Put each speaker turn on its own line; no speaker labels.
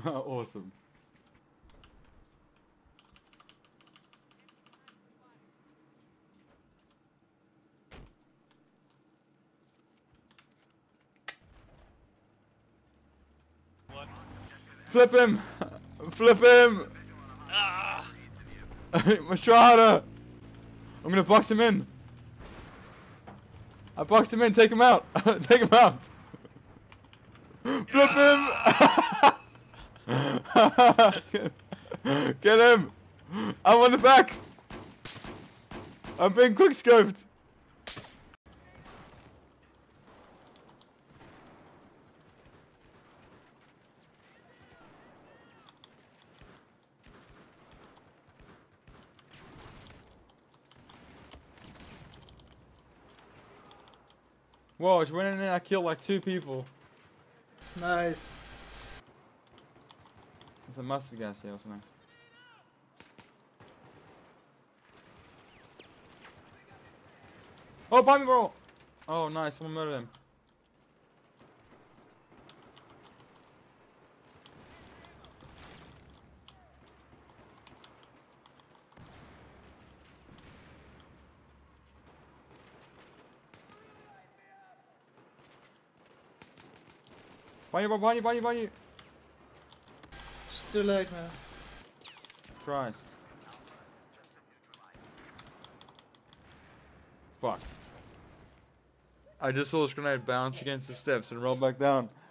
Awesome. Flip him! Flip him!
Ah!
Much harder! I'm gonna box him in. I boxed him in. Take him out. Take him out. Flip him! Get him! I'm on the back. I'm being quickscoped. Whoa, I just went in and I killed like 2 people.
Nice.
There's a mustard gas here or something. Oh, buy me, bro! Oh, nice, someone murdered him. Behind you, bro, behind you, behind you, behind you!
It's too late, man.
Christ. Fuck. I just saw this grenade bounce against the steps and roll back down.